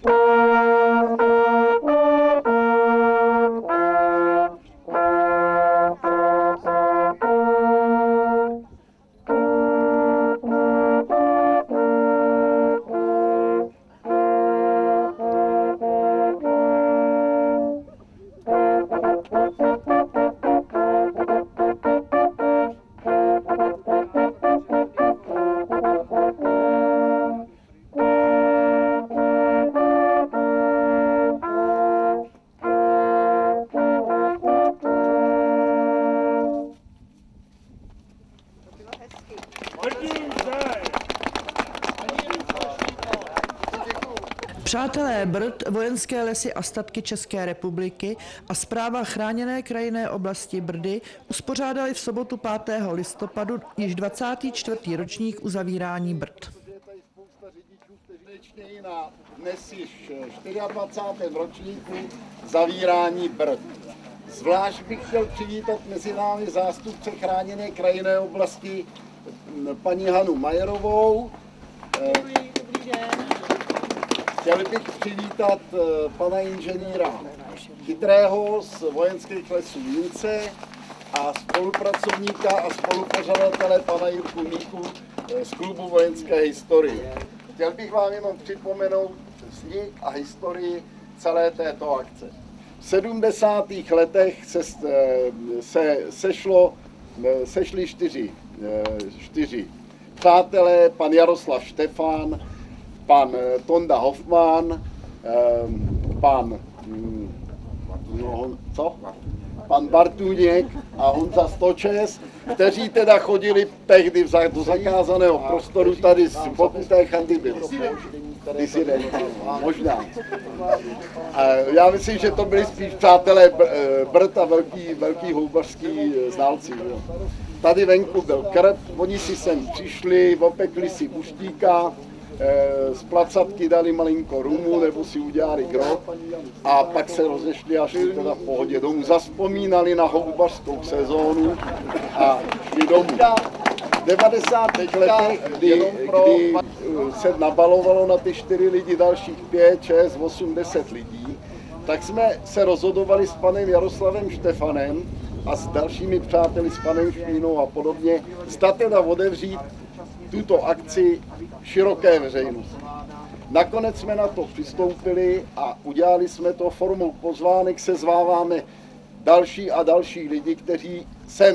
Přátelé Brd, Vojenské lesy a statky České republiky a Správa chráněné krajinné oblasti Brdy uspořádali v sobotu 5. listopadu již 24. ročník uzavírání Brd. Na dnes již 24. ročníku zavírání Brd. Zvlášť bych chtěl přivítat mezi námi zástupce chráněné krajinné oblasti paní Hanu Majerovou. Chtěl bych přivítat pana inženýra Chytrého z Vojenských lesů Jince a spolupracovníka a spolupořadatele pana Jirku Míku z klubu vojenské historie. Chtěl bych vám jenom připomenout vznik a historii celé této akce. V 70. letech se sešli čtyři přátelé, pan Jaroslav Štefán, pan Tonda Hoffman, pan Bartůněk a Honza Stočes, kteří teda chodili tehdy do zakázaného prostoru tady z boku té chanty byly. Možná. Já myslím, že to byli spíš přátelé Brd a velký houbařský znalci. Jo. Tady venku byl krb, oni si sem přišli, opekli si buštíka, z placatky dali malinko rumu, nebo si udělali grob a pak se rozešli a šli teda v pohodě domů. Zazpomínali na houbařskou sezónu a šli domů. V 90. letech, kdy se nabalovalo na ty 4 lidi dalších 5, 6, 8, 10 lidí, tak jsme se rozhodovali s panem Jaroslavem Štefanem a s dalšími přáteli, s panem Šmínou a podobně, zda teda otevřít tuto akci široké veřejnosti. Nakonec jsme na to přistoupili a udělali jsme to formou pozvánek, sezváváme další a další lidi, kteří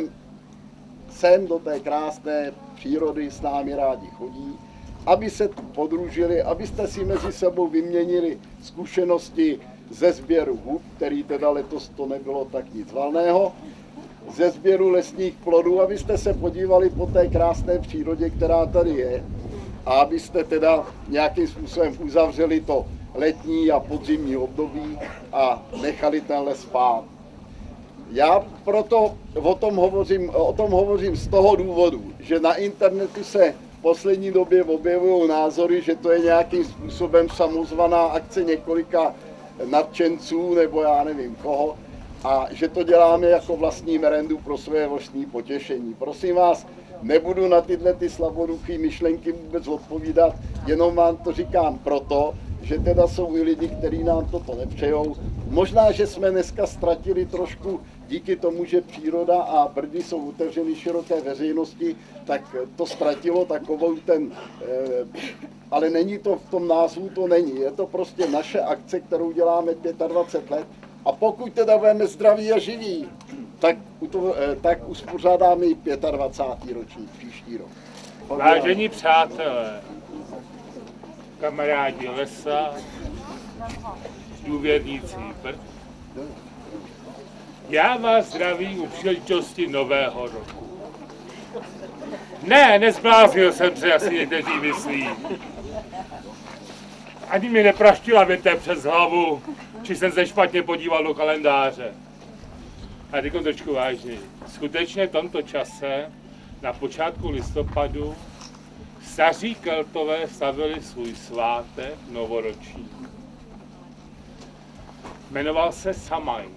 sem do té krásné přírody s námi rádi chodí, aby se tu podružili, abyste si mezi sebou vyměnili zkušenosti ze sběru hub, který teda letos to nebylo tak nic valného, ze sběru lesních plodů, abyste se podívali po té krásné přírodě, která tady je, a abyste teda nějakým způsobem uzavřeli to letní a podzimní období a nechali ten les spát. Já proto o tom hovořím z toho důvodu, že na internetu se v poslední době objevují názory, že to je nějakým způsobem samozvaná akce několika nadšenců nebo já nevím koho, a že to děláme jako vlastní merendu pro své vlastní potěšení. Prosím vás, nebudu na tyhle slaboduché myšlenky vůbec odpovídat, jenom vám to říkám proto, že teda jsou i lidi, kteří nám toto nepřejou. Možná, že jsme dneska ztratili trošku díky tomu, že příroda a Brdy jsou otevřeny široké veřejnosti, tak to ztratilo takovou ale není to v tom názvu, to není. Je to prostě naše akce, kterou děláme 25 let. A pokud teda budeme zdraví a živí, tak uspořádáme i 25. ročník příští rok. Vážení přátelé, kamarádi lesa, důvěrníci Brd, já vás zdravím u příležitosti nového roku. Ne, nezbláznil jsem se, jak si někteří myslí. Ani mi nepraštila větev přes hlavu, či jsem se špatně podíval do kalendáře. A teď trošku vážně. Skutečně v tomto čase, na počátku listopadu, staří Keltové slavili svůj svátek novoroční. Jmenoval se Samhain.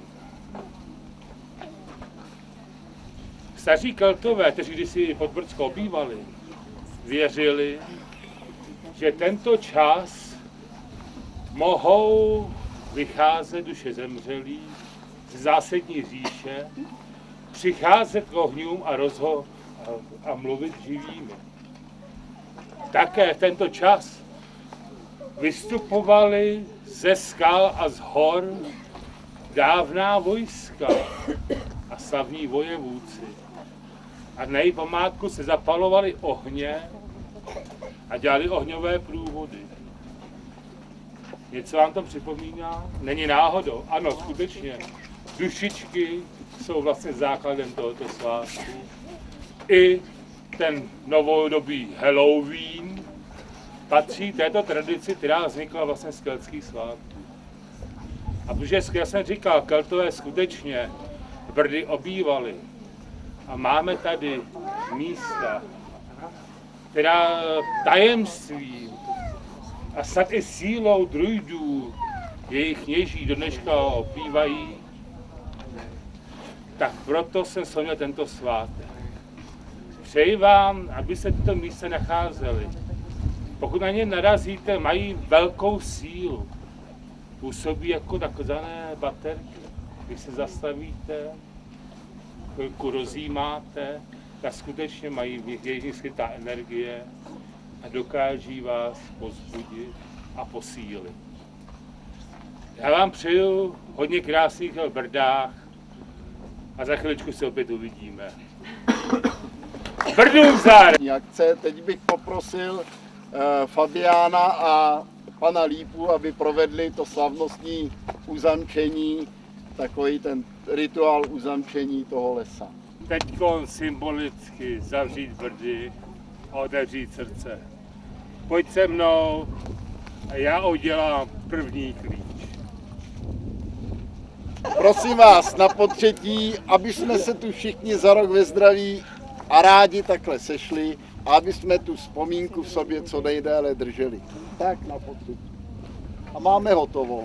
Staří Keltové, kteří kdysi pod Brdsko obývali, věřili, že tento čas mohou vycházet duše zemřelých z zásadní říše, přicházet k ohňům a mluvit živými. Také v tento čas vystupovali ze skal a z hor dávná vojska a slavní vojevůdci. A na její památku se zapalovali ohně a dělali ohňové průvody. Něco vám to připomíná? Není náhodou. Ano, skutečně. Dušičky jsou vlastně základem tohoto svátku. I ten novodobý Halloween patří této tradici, která vznikla vlastně z keltských svátků. A protože, jak jsem říkal, Keltové skutečně Brdy obývali. A máme tady místa, která tajemstvím a snad i sílou druidů jejich kněží do dneška opívají, tak proto jsem slavil tento svátek. Přeji vám, aby se tyto místa nacházely. Pokud na ně narazíte, mají velkou sílu. Působí jako takzvané baterky. Když se zastavíte, chvilku rozjímáte, tak skutečně mají v jejich skrytá energie a dokáží vás povzbudit a posílit. Já vám přeju hodně krásných v Brdách a za chviličku se opět uvidíme. Brdům zdar! Akce. Teď bych poprosil Fabiána a pana Lípu, aby provedli to slavnostní uzamčení, takový ten rituál uzamčení toho lesa. Teďko symbolicky zavřít Brdy a otevřít srdce. Pojď se mnou a já udělám první klíč. Prosím vás na potřetí, aby jsme se tu všichni za rok ve zdraví a rádi takhle sešli a aby jsme tu vzpomínku v sobě co nejdéle drželi. Tak na potřetí. A máme hotovo.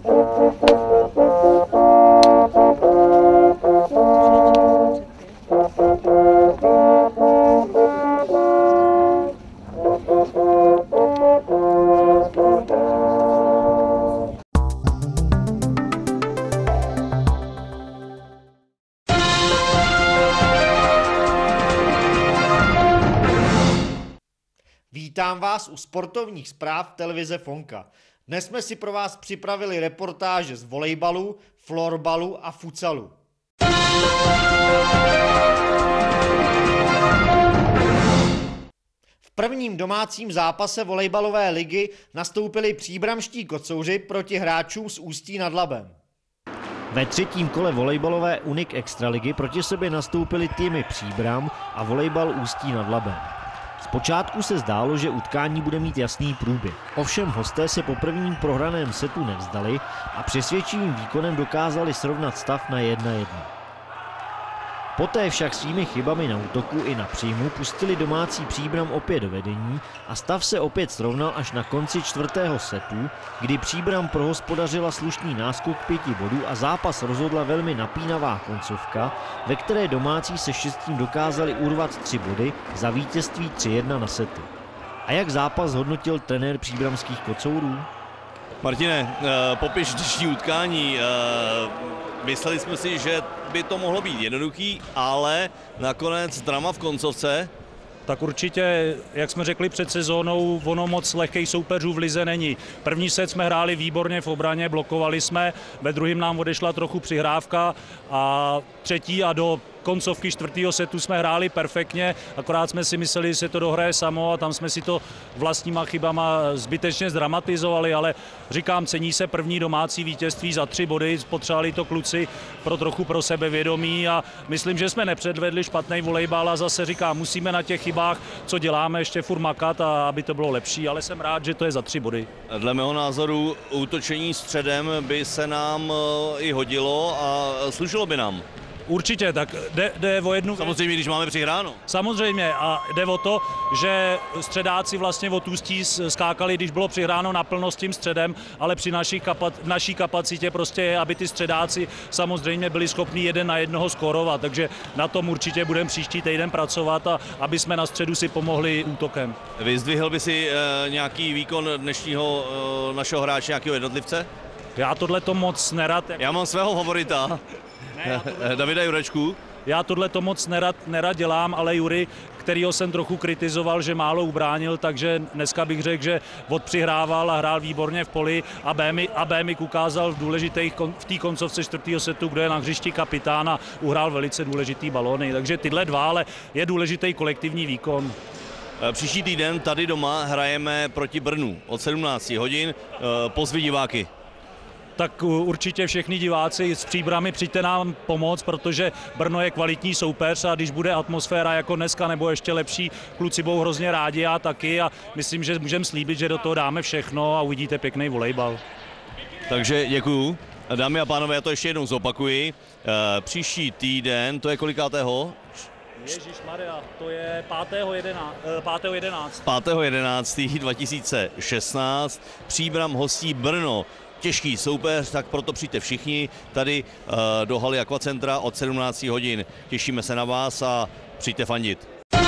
Vítám vás u sportovních zpráv televize Fonka. Dnes jsme si pro vás připravili reportáže z volejbalu, florbalu a futsalu. V prvním domácím zápase volejbalové ligy nastoupili příbramští kocouři proti hráčům z Ústí nad Labem. Ve třetím kole volejbalové Unik Extraligy proti sobě nastoupili týmy Příbram a volejbal Ústí nad Labem. Zpočátku se zdálo, že utkání bude mít jasný průběh. Ovšem hosté se po prvním prohraném setu nevzdali a přesvědčivým výkonem dokázali srovnat stav na 1:1. Poté však svými chybami na útoku i na příjmu pustili domácí Příbram opět do vedení a stav se opět srovnal až na konci čtvrtého setu, kdy Příbram prohospodařila slušný náskok 5 bodů a zápas rozhodla velmi napínavá koncovka, ve které domácí se štěstím dokázali urvat 3 body za vítězství 3:1 na sety. A jak zápas hodnotil trenér příbramských kocourů? Martine, popiš dnešní utkání. Mysleli jsme si, že by to mohlo být jednoduchý, ale nakonec drama v koncovce. Tak určitě, jak jsme řekli před sezónou, ono moc lehkých soupeřů v lize není. První set jsme hráli výborně v obraně, blokovali jsme, ve druhém nám odešla trochu přihrávka a třetí a do koncovky čtvrtého setu jsme hráli perfektně, akorát jsme si mysleli, že se to dohraje samo a tam jsme si to vlastníma chybama zbytečně zdramatizovali, ale říkám, cení se první domácí vítězství za 3 body, potřebovali to kluci pro sebevědomí a myslím, že jsme nepředvedli špatný volejbal a zase říkám, musíme na těch chybách, co děláme, ještě furt makat, a aby to bylo lepší, ale jsem rád, že to je za 3 body. Dle mého názoru útočení středem by se nám i hodilo a slušelo by nám. Určitě, tak jde o jednu... Samozřejmě, když máme přihráno. Samozřejmě a jde o to, že středáci vlastně od Ústí skákali, když bylo přihráno naplno s tím středem, ale při naší kapacitě prostě je, aby ty středáci samozřejmě byli schopni 1-1 skórovat, takže na tom určitě budeme příští týden pracovat a aby jsme na středu si pomohli útokem. Vyzdvihl by si nějaký výkon dnešního našeho hráče, nějakého jednotlivce? Já tohleto moc nerad... Já mám svého favorita, Davida Jurečku. Já tohleto moc nerad dělám, ale Jury, kterýho jsem trochu kritizoval, že málo ubránil, takže dneska bych řekl, že odpřihrával a hrál výborně v poli a Bémik ukázal v té koncovce 4. setu, kde je na hřišti kapitán a uhrál velice důležitý balóny. Takže tyhle dva, ale je důležitý kolektivní výkon. Příští týden tady doma hrajeme proti Brnu od 17 hodin. Pozvi diváky. Tak určitě všichni diváci s Příbrami přijďte nám pomoct, protože Brno je kvalitní soupeř a když bude atmosféra jako dneska nebo ještě lepší, kluci budou hrozně rádi, já taky a myslím, že můžeme slíbit, že do toho dáme všechno a uvidíte pěkný volejbal. Takže děkuju. Dámy a pánové, já to ještě jednou zopakuji. Příští týden, to je kolikátého? Ježišmarja, to je 5.11. 5.11.2016. Příbram hostí Brno. Těžký soupeř, tak proto přijďte všichni tady do haly Aquacentra od 17 hodin. Těšíme se na vás a přijďte fandit.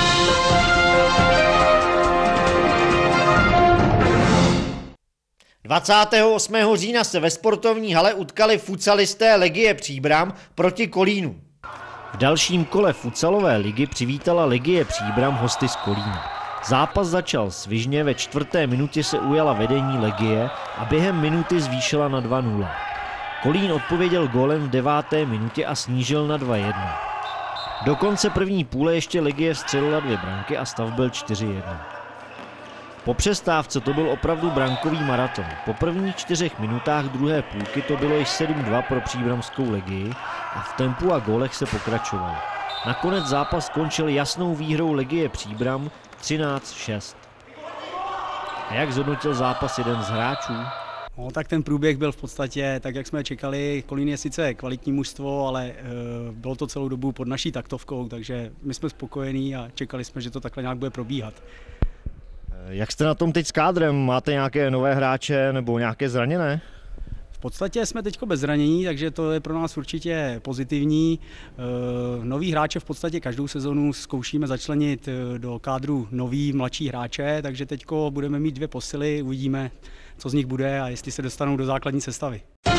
– 28. října se ve sportovní hale utkali futsalisté Legie Příbram proti Kolínu. V dalším kole futsalové ligy přivítala Legie Příbram hosty z Kolína. Zápas začal svižně, ve 4. minutě se ujala vedení Legie a během minuty zvýšila na 2-0. Kolín odpověděl gólem v 9. minutě a snížil na 2-1. Do konce první půle ještě Legie vstřelila 2 branky a stav byl 4-1. Po přestávce to byl opravdu brankový maraton. Po prvních 4 minutách druhé půlky to bylo již 7-2 pro příbramskou Legii a v tempu a gólech se pokračovalo. Nakonec zápas skončil jasnou výhrou Legie Příbram 13-6. A jak zhodnotil zápas jeden z hráčů? No, tak ten průběh byl v podstatě tak, jak jsme čekali. Kolín je sice kvalitní mužstvo, ale bylo to celou dobu pod naší taktovkou, takže my jsme spokojení a čekali jsme, že to takhle nějak bude probíhat. Jak jste na tom teď s kádrem? Máte nějaké nové hráče nebo nějaké zraněné? V podstatě jsme teď bez zranění, takže to je pro nás určitě pozitivní. Noví hráče v podstatě každou sezonu zkoušíme začlenit do kádru nový, mladší hráče, takže teď budeme mít 2 posily, uvidíme, co z nich bude a jestli se dostanou do základní sestavy.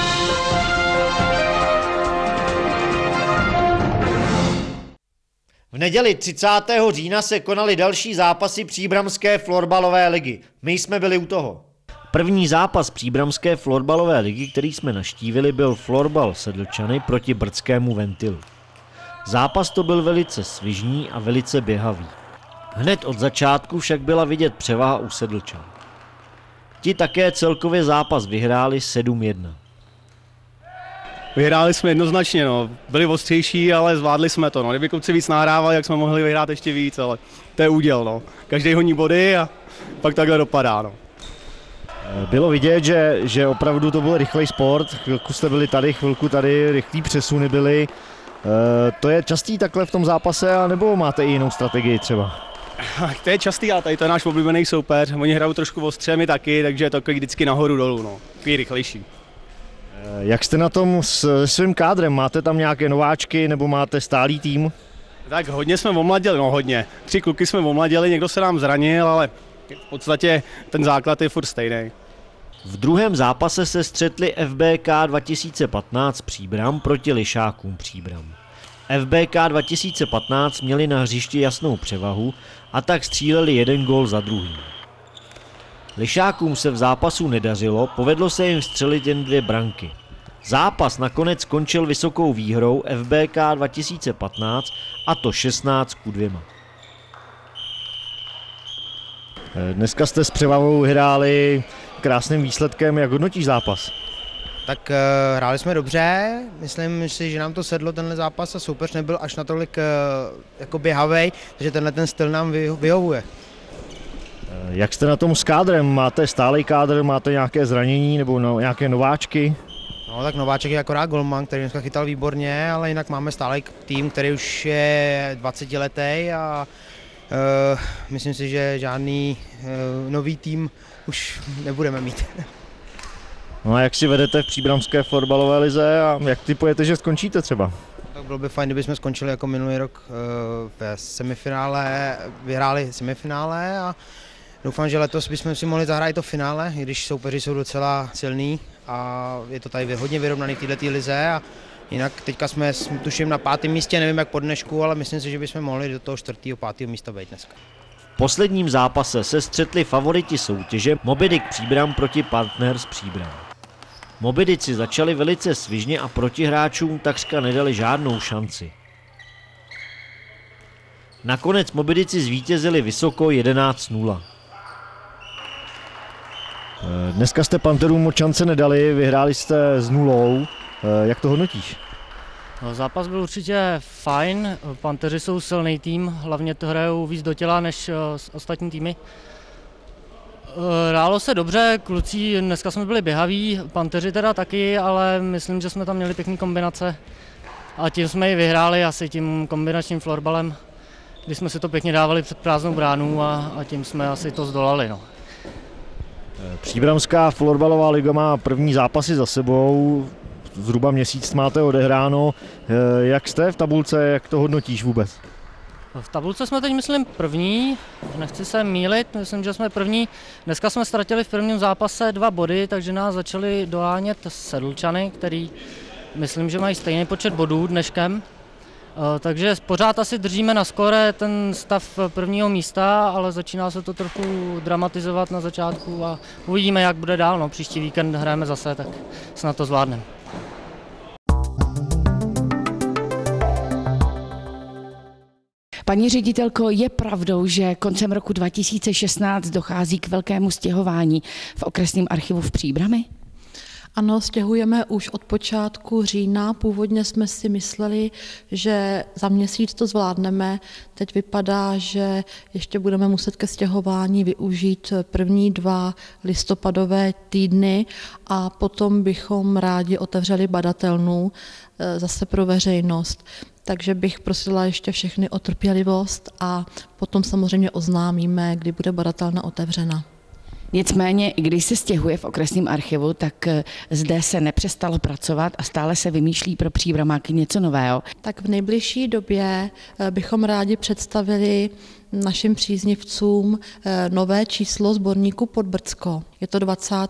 V neděli 30. října se konaly další zápasy příbramské florbalové ligy. My jsme byli u toho. První zápas příbramské florbalové ligy, který jsme navštívili, byl florbal Sedlčany proti brdskému Ventilu. Zápas to byl velice svižný a velice běhavý. Hned od začátku však byla vidět převaha u Sedlčan. Ti také celkově zápas vyhráli 7-1. Vyhráli jsme jednoznačně, no. Byli ostřejší, ale zvládli jsme to. No. Kdyby kluci víc nahrávali, jak jsme mohli vyhrát ještě víc, ale to je úděl. No. Každý honí body a pak takhle dopadá. No. Bylo vidět, že opravdu to byl rychlej sport, chvilku jste byli tady, chvilku tady, rychlý přesuny byly. To je častý takhle v tom zápase, nebo máte i jinou strategii třeba? To je častý, ale tady to je náš oblíbený soupeř, oni hrajou trošku ostře, my taky, takže je to vždycky nahoru dolů, no. Takový rychlejší. Jak jste na tom s svým kádrem? Máte tam nějaké nováčky nebo máte stálý tým? Tak hodně jsme omladili, no hodně. 3 kluky jsme omladili, někdo se nám zranil, ale v podstatě ten základ je furt stejný. V druhém zápase se střetli FBK 2015 Příbram proti Lišákům Příbram. FBK 2015 měli na hřišti jasnou převahu a tak stříleli 1 gól za druhým. Lišákům se v zápasu nedařilo, povedlo se jim vstřelit jen 2 branky. Zápas nakonec skončil vysokou výhrou FBK 2015 a to 16-2. Dneska jste s převahou hráli krásným výsledkem, jak hodnotíš zápas? Tak hráli jsme dobře, myslím si, že nám to sedlo tenhle zápas a soupeř nebyl až natolik jako běhavej, takže tenhle ten styl nám vyhovuje. Jak jste na tom s kádrem? Máte stálý kádr, máte nějaké zranění nebo nějaké nováčky? No, No, tak nováček je akorát golman, který dneska chytal výborně, ale jinak máme stále tým, který už je 20letý a myslím si, že žádný nový tým už nebudeme mít. No a jak si vedete v příbramské florbalové lize a jak tipujete, že skončíte třeba? Tak bylo by fajn, kdybychom skončili jako minulý rok ve semifinále, vyhráli semifinále a doufám, že letos bychom si mohli zahrát to finále, i když soupeři jsou docela silní a je to tady hodně vyrovnaný v této lize a jinak teďka jsme tuším na 5. místě, nevím jak po dnešku, ale myslím si, že bychom mohli do toho 4. 5. místa být dneska. V posledním zápase se střetli favoriti soutěže Moby Dick Příbram proti Partners Příbram. Mobydici začali velice svižně a protihráčům takřka nedali žádnou šanci. Nakonec Mobydici zvítězili vysoko 11-0. Dneska jste Panterům moc šance nedali, vyhráli jste s 0. Jak to hodnotíš? No, zápas byl určitě fajn, Panteři jsou silný tým, hlavně to hrajou víc do těla než ostatní týmy. Hrálo se dobře, kluci, dneska jsme byli běhaví, Panteři teda taky, ale myslím, že jsme tam měli pěkný kombinace a tím jsme ji vyhráli asi tím kombinačním florbalem, kdy jsme si to pěkně dávali před prázdnou bránu a tím jsme asi to zdolali. No. Příbramská florbalová liga má první zápasy za sebou, zhruba měsíc máte odehráno. Jak jste v tabulce, jak to hodnotíš vůbec? V tabulce jsme teď, myslím, první, nechci se mýlit, myslím, že jsme první. Dneska jsme ztratili v prvním zápase 2 body, takže nás začali dohánět Sedlčany, který myslím, že mají stejný počet bodů dneškem. Takže pořád asi držíme na skore ten stav prvního místa, ale začíná se to trochu dramatizovat na začátku a uvidíme, jak bude dál. No, příští víkend hrajeme zase, tak snad to zvládneme. Paní ředitelko, je pravdou, že koncem roku 2016 dochází k velkému stěhování v okresním archivu v Příbrami? Ano, stěhujeme už od počátku října. Původně jsme si mysleli, že za měsíc to zvládneme. Teď vypadá, že ještě budeme muset ke stěhování využít první 2 listopadové týdny a potom bychom rádi otevřeli badatelnu zase pro veřejnost. Takže bych prosila ještě všechny o trpělivost a potom samozřejmě oznámíme, kdy bude badatelna otevřena. Nicméně, i když se stěhuje v okresním archivu, tak zde se nepřestalo pracovat a stále se vymýšlí pro příbramáky něco nového. Tak v nejbližší době bychom rádi představili našim příznivcům nové číslo sborníku Podbrdsko. Je to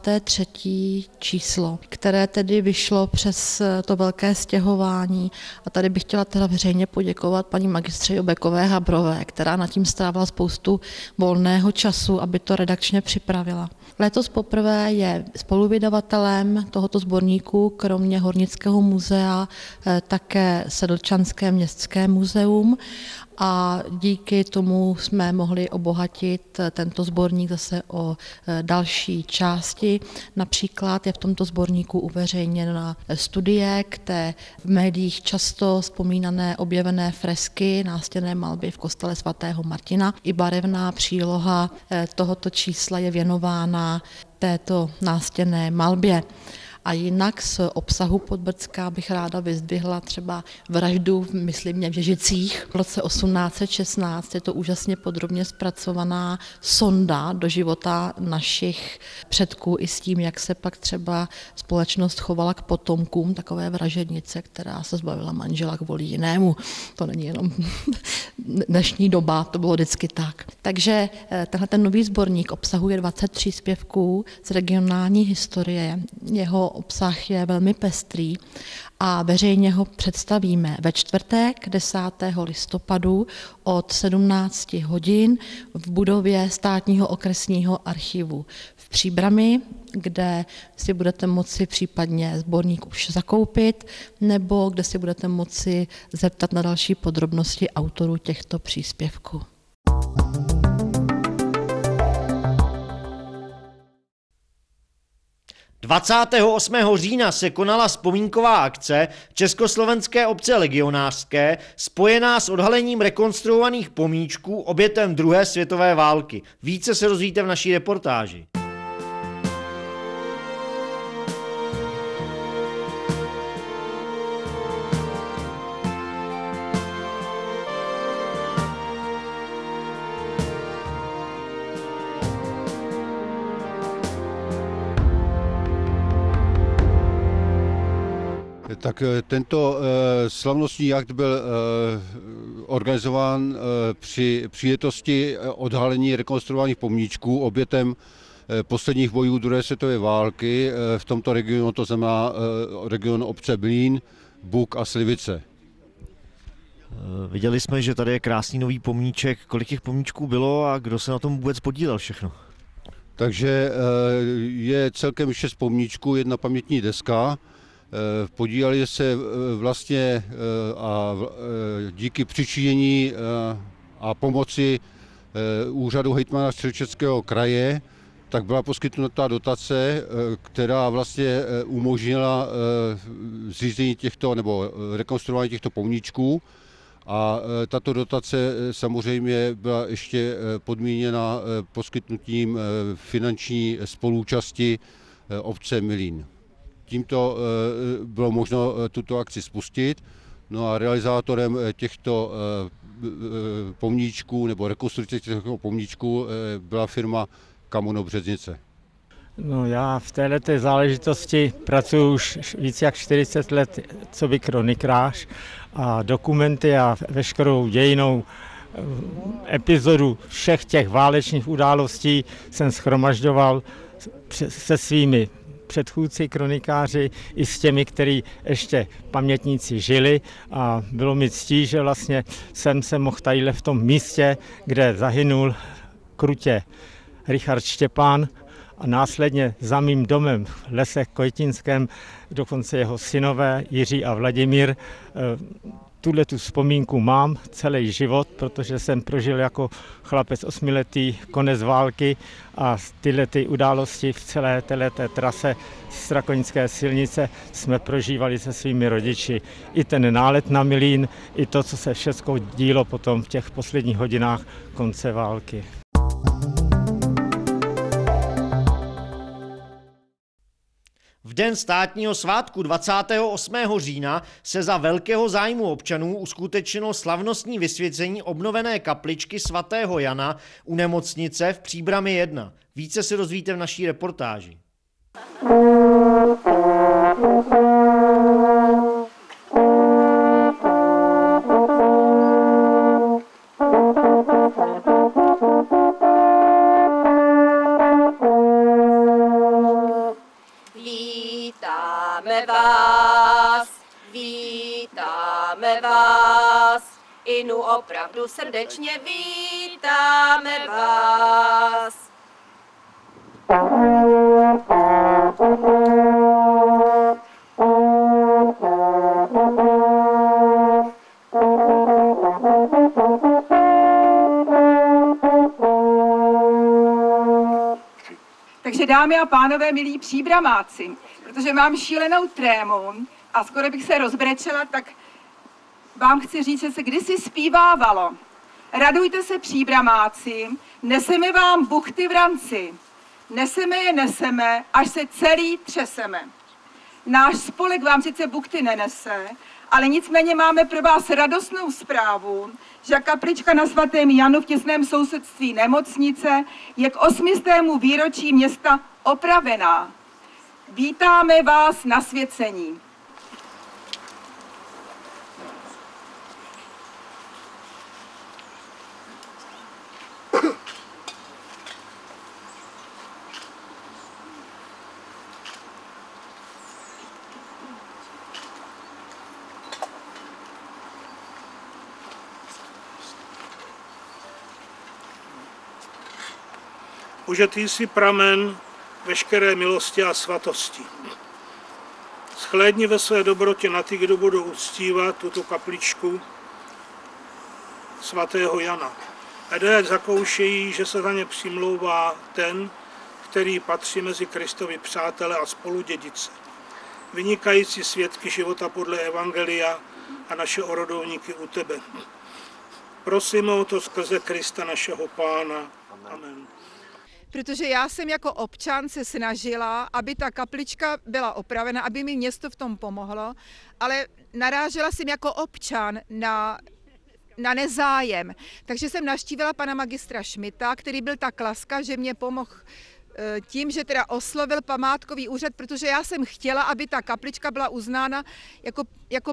23. číslo, které tedy vyšlo přes to velké stěhování. A tady bych chtěla teda veřejně poděkovat paní magistře Jobekové Habrové, která nad tím strávila spoustu volného času, aby to redakčně připravila. Letos poprvé je spoluvydavatelem tohoto sborníku, kromě Hornického muzea, také Sedlčanské městské muzeum. A díky tomu jsme mohli obohatit tento sborník zase o další části. Například je v tomto sborníku uveřejněna studie k té v médiích často vzpomínané objevené fresky, nástěnné malby v kostele svatého Martina. I barevná příloha tohoto čísla je věnována této nástěnné malbě. A jinak z obsahu Podbrdská bych ráda vyzdvihla třeba vraždu, myslím, v Ježicích v roce 1816. Je to úžasně podrobně zpracovaná sonda do života našich předků i s tím, jak se pak třeba společnost chovala k potomkům takové vražednice, která se zbavila manžela kvůli jinému. To není jenom dnešní doba, to bylo vždycky tak. Takže tenhle ten nový sborník obsahuje 20 příspěvků z regionální historie. Jeho obsah je velmi pestrý a veřejně ho představíme ve čtvrtek 10. listopadu od 17 hodin v budově Státního okresního archivu v Příbrami, kde si budete moci případně sborník už zakoupit nebo kde si budete moci zeptat na další podrobnosti autorů těchto příspěvků. – 28. října se konala vzpomínková akce Československé obce legionářské spojená s odhalením rekonstruovaných pomníčků obětem druhé světové války. Více se dozvíte v naší reportáži. Tak tento slavnostní akt byl organizován při příležitosti odhalení rekonstruovaných pomníčků obětem posledních bojů druhé světové války v tomto regionu, to znamená region obce Mlýn, Buk a Slivice. Viděli jsme, že tady je krásný nový pomníček. Kolik těch pomníčků bylo a kdo se na tom vůbec podílel všechno? Takže je celkem 6 pomníčků, 1 pamětní deska. Podíleli se vlastně a díky přičinění a pomoci úřadu hejtmana Středočeského kraje, tak byla poskytnuta dotace, která vlastně umožnila zřízení těchto nebo rekonstruování těchto pomníčků. A tato dotace samozřejmě byla ještě podmíněna poskytnutím finanční spolúčasti obce Mlýn. Tímto bylo možno tuto akci spustit. No a realizátorem těchto pomníčků nebo rekonstrukce těchto pomníčků byla firma Kamuno Březnice. No, já v této záležitosti pracuji už více jak 40 let coby kronikář a dokumenty a veškerou dějinou epizodu všech těch válečných událostí jsem shromažďoval se svými předchůdci kronikáři i s těmi, kteří ještě pamětníci žili, a bylo mi ctí, že vlastně jsem se mohl tadyhle v tom místě, kde zahynul krutě Richard Štěpán, a následně za mým domem v Lesech Kojtinském dokonce jeho synové Jiří a Vladimír. Tuhle tu vzpomínku mám celý život, protože jsem prožil jako chlapec 8letý konec války a tyhle ty události v celé této trase Strakonické silnice jsme prožívali se svými rodiči. I ten nálet na Mlýn, i to, co se všechno dílo potom v těch posledních hodinách konce války. V den státního svátku 28. října se za velkého zájmu občanů uskutečnilo slavnostní vysvěcení obnovené kapličky svatého Jana u nemocnice v Příbrami 1. Více se dozvíte v naší reportáži. Vítáme vás, Inu opravdu srdečně vítáme vás. Takže dámy a pánové, milí příbramáci, protože mám šílenou trému a skoro bych se rozbrečela, tak vám chci říct, že se kdysi zpívávalo. Radujte se, příbramáci, neseme vám buchty v ranci. Neseme, až se celý třeseme. Náš spolek vám sice buchty nenese, ale nicméně máme pro vás radostnou zprávu, že kaplička na svatém Janu v těsném sousedství nemocnice je k 800. výročí města opravená. Vítáme vás na svěcení. Bože, ty jsi pramen veškeré milosti a svatosti. Shlédni ve své dobrotě na ty, kdo budou uctívat tuto kapličku svatého Jana. A dej, ať zakoušejí, že se za ně přimlouvá ten, který patří mezi Kristovi přátele a spoludědice. Vynikající svědky života podle Evangelia a naše orodovníky u tebe. Prosíme o to skrze Krista našeho Pána. Amen. Protože já jsem jako občan se snažila, aby ta kaplička byla opravena, aby mi město v tom pomohlo, ale narážela jsem jako občan na nezájem. Takže jsem navštívila pana magistra Šmita, který byl tak laskav, že mě pomohl tím, že teda oslovil památkový úřad, protože já jsem chtěla, aby ta kaplička byla uznána jako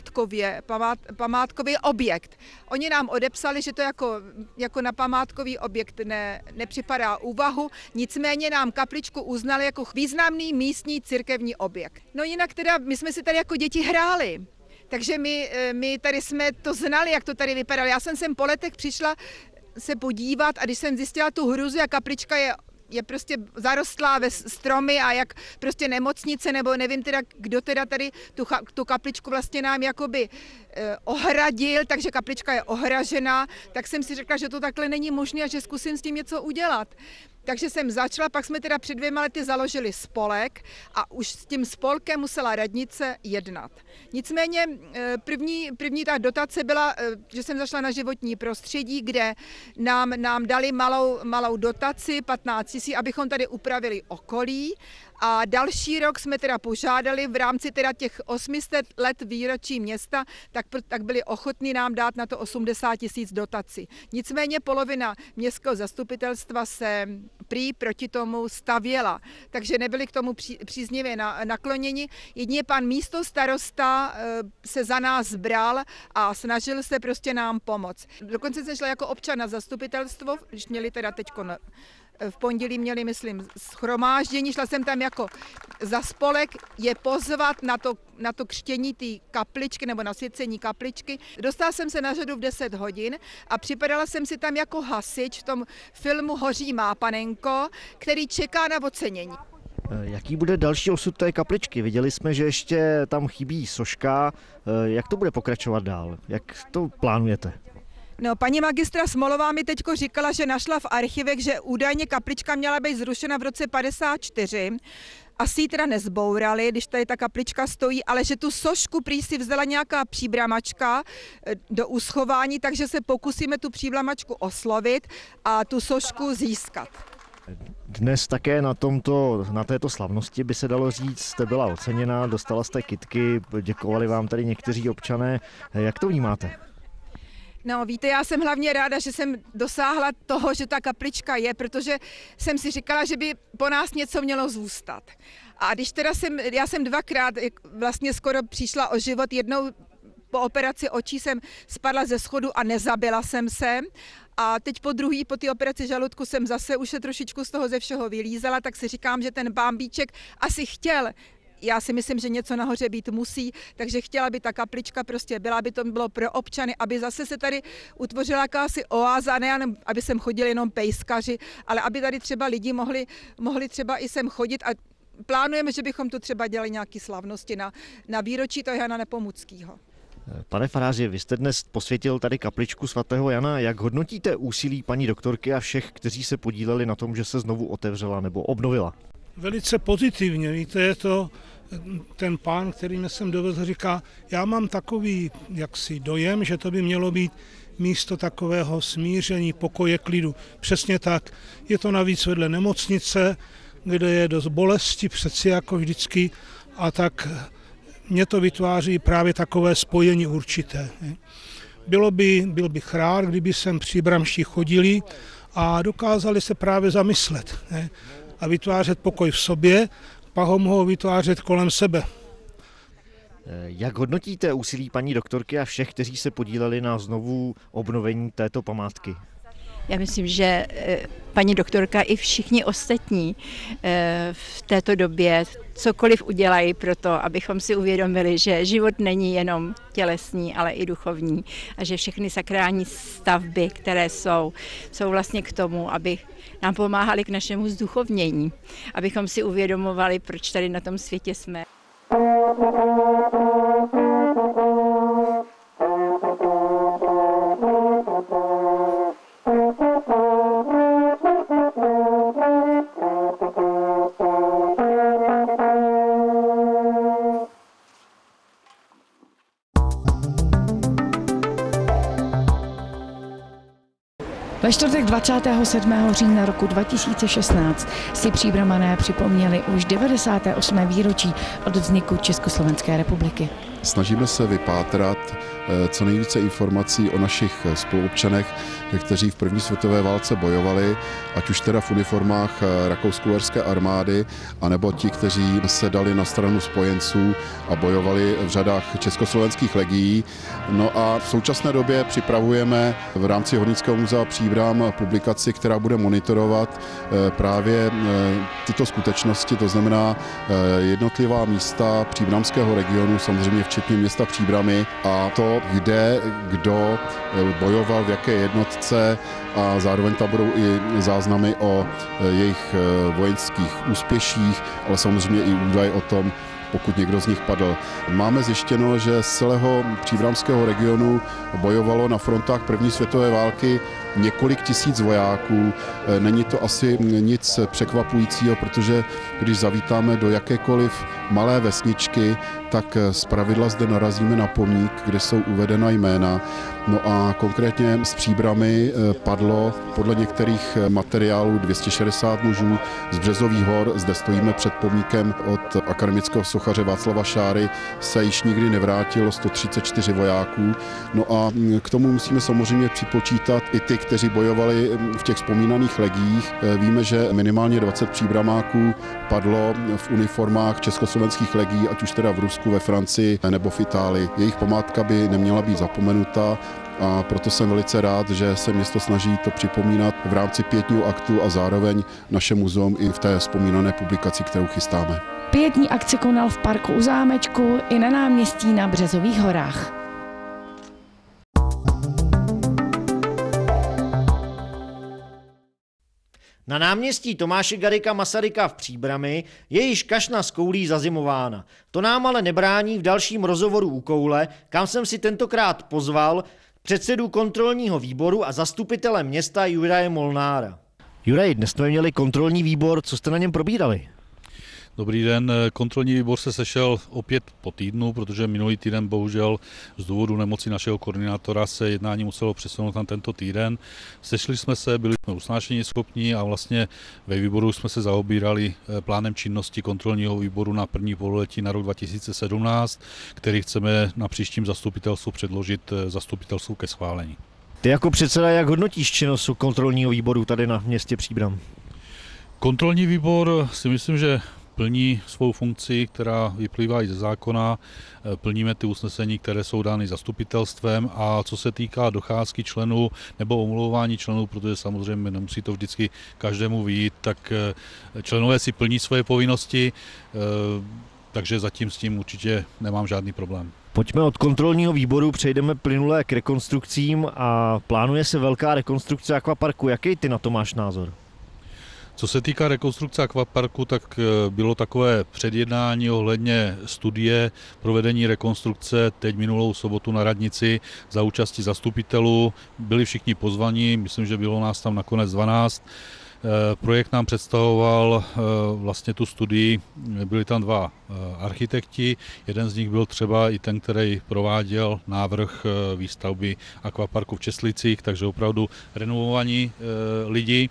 památkový objekt. Oni nám odepsali, že to jako na památkový objekt nepřipadá úvahu, nicméně nám kapličku uznali jako významný místní církevní objekt. No jinak teda my jsme si tady jako děti hráli. Takže my tady jsme to znali, jak to tady vypadalo. Já jsem sem po letech přišla se podívat a když jsem zjistila tu hruzu a kaplička je prostě zarostlá ve stromy a jak prostě nemocnice, nebo nevím teda, kdo teda tady tu kapličku vlastně nám jakoby ohradil, takže kaplička je ohražená, tak jsem si řekla, že to takhle není možné a že zkusím s tím něco udělat. Takže jsem začala, pak jsme teda před 2 lety založili spolek a už s tím spolkem musela radnice jednat. Nicméně první ta dotace byla, že jsem zašla na životní prostředí, kde nám dali malou dotaci, 15 000, abychom tady upravili okolí. A další rok jsme teda požádali v rámci teda těch 800 let výročí města, tak byli ochotní nám dát na to 80 000 dotaci. Nicméně polovina městského zastupitelstva se prý proti tomu stavěla, takže nebyli k tomu příznivě nakloněni. Jedině pan místostarosta se za nás bral a snažil se prostě nám pomoct. Dokonce jsem šla jako občan na zastupitelstvo, když měli teda teďko v pondělí měli, myslím, shromáždění, šla jsem tam jako za spolek je pozvat na to křtění té kapličky nebo na svěcení kapličky. Dostala jsem se na řadu v 10 hodin a připadala jsem si tam jako hasič v tom filmu Hoří má panenko, který čeká na ocenění. Jaký bude další osud té kapličky? Viděli jsme, že ještě tam chybí soška. Jak to bude pokračovat dál? Jak to plánujete? No, paní magistra Smolová mi teďko říkala, že našla v archivech, že údajně kaplička měla být zrušena v roce 54. Asi ji teda nezbourali, když tady ta kaplička stojí, ale že tu sošku prý si vzala nějaká příbramačka do uschování, takže se pokusíme tu příbramačku oslovit a tu sošku získat. Dnes také na této slavnosti by se dalo říct, jste byla oceněna, dostala jste kytky, děkovali vám tady někteří občané. Jak to vnímáte? No víte, já jsem hlavně ráda, že jsem dosáhla toho, že ta kaplička je, protože jsem si říkala, že by po nás něco mělo zůstat. A když teda já jsem 2krát vlastně skoro přišla o život, jednou po operaci očí jsem spadla ze schodu a nezabila jsem se. A teď po té operaci žaludku jsem zase už se trošičku z toho ze všeho vylízala, tak si říkám, že ten bámbíček asi chtěl. Já si myslím, že něco nahoře být musí, takže chtěla by ta kaplička prostě byla, aby to bylo pro občany, aby zase se tady utvořila jakási oáza, ne aby sem chodili jenom pejskaři, ale aby tady třeba lidi mohli třeba i sem chodit a plánujeme, že bychom tu třeba dělali nějaké slavnosti na výročí toho Jana Nepomuckého. Pane faráři, vy jste dnes posvětil tady kapličku svatého Jana. Jak hodnotíte úsilí paní doktorky a všech, kteří se podíleli na tom, že se znovu otevřela nebo obnovila? Velice pozitivně, víte, je to ten pán, který mě sem dovezl, říká, já mám takový jaksi dojem, že to by mělo být místo takového smíření, pokoje, klidu. Přesně tak. Je to navíc vedle nemocnice, kde je dost bolesti, přeci jako vždycky, a tak mě to vytváří právě takové spojení určité. Byl bych rád, kdyby sem příbramští chodili a dokázali se právě zamyslet a vytvářet pokoj v sobě, pak ho mohou vytvářet kolem sebe. Jak hodnotíte úsilí paní doktorky a všech, kteří se podíleli na znovu obnovení této památky? Já myslím, že paní doktorka i všichni ostatní v této době cokoliv udělají pro to, abychom si uvědomili, že život není jenom tělesný, ale i duchovní a že všechny sakrální stavby, které jsou vlastně k tomu, aby nám pomáhali k našemu zduchovnění, abychom si uvědomovali, proč tady na tom světě jsme. Ve čtvrtek 27. října roku 2016 si Příbramané připomněli už 98. výročí od vzniku Československé republiky. Snažíme se vypátrat co nejvíce informací o našich spoluobčanech, kteří v první světové válce bojovali, ať už teda v uniformách rakousko-uherské armády, anebo ti, kteří se dali na stranu spojenců a bojovali v řadách československých legií. No a v současné době připravujeme v rámci Hornického muzea Příbram publikaci, která bude monitorovat právě tyto skutečnosti, to znamená jednotlivá místa příbramského regionu, samozřejmě včetně města Příbramy, a to, kde, kdo bojoval, v jaké jednotce, a zároveň tam budou i záznamy o jejich vojenských úspěších, ale samozřejmě i údaj o tom, pokud někdo z nich padl. Máme zjištěno, že z celého příbramského regionu bojovalo na frontách první světové války několik tisíc vojáků. Není to asi nic překvapujícího, protože když zavítáme do jakékoliv malé vesničky, tak zpravidla zde narazíme na pomník, kde jsou uvedena jména. No a konkrétně z Příbramy padlo podle některých materiálů 260 mužů z Březových hor. Zde stojíme před pomníkem od akademického sochaře Václava Šáry, se již nikdy nevrátilo 134 vojáků. No a k tomu musíme samozřejmě připočítat i ty, kteří bojovali v těch vzpomínaných legiích. Víme, že minimálně 20 příbramáků padlo v uniformách československých legií, ať už teda v Rusku, ve Francii nebo v Itálii. Jejich památka by neměla být zapomenuta, a proto jsem velice rád, že se město snaží to připomínat v rámci pietního aktu a zároveň naše muzeum i v té vzpomínané publikaci, kterou chystáme. Pietní akce konal v parku u zámečku i na náměstí na Březových horách. Na náměstí Tomáše Garrigua Masaryka v Příbrami je již kašna z koulí zazimována. To nám ale nebrání v dalším rozhovoru u koule, kam jsem si tentokrát pozval předsedu kontrolního výboru a zastupitele města Juraje Molnára. Juraj, dnes jsme měli kontrolní výbor, co jste na něm probírali? Dobrý den, kontrolní výbor se sešel opět po týdnu, protože minulý týden bohužel z důvodu nemoci našeho koordinátora se jednání muselo přesunout na tento týden. Sešli jsme se, byli jsme usnášení schopní a vlastně ve výboru jsme se zaobírali plánem činnosti kontrolního výboru na první pololetí na rok 2017, který chceme na příštím zastupitelstvu předložit zastupitelstvu ke schválení. Ty jako předseda, jak hodnotíš činnost kontrolního výboru tady na městě Příbram? Kontrolní výbor si myslím, že plní svou funkci, která vyplývá i ze zákona, plníme ty usnesení, které jsou dány zastupitelstvem, a co se týká docházky členů nebo omlouvání členů, protože samozřejmě nemusí to vždycky každému vyjít, tak členové si plní svoje povinnosti, takže zatím s tím určitě nemám žádný problém. Pojďme od kontrolního výboru, přejdeme plynule k rekonstrukcím a plánuje se velká rekonstrukce akvaparku. Jaký ty na to máš názor? Co se týká rekonstrukce akvaparku, tak bylo takové předjednání ohledně studie provedení rekonstrukce teď minulou sobotu na radnici za účasti zastupitelů. Byli všichni pozvaní, myslím, že bylo nás tam nakonec 12. Projekt nám představoval vlastně tu studii, byli tam dva architekti, jeden z nich byl třeba i ten, který prováděl návrh výstavby akvaparku v Česlicích, takže opravdu renovovaní lidi.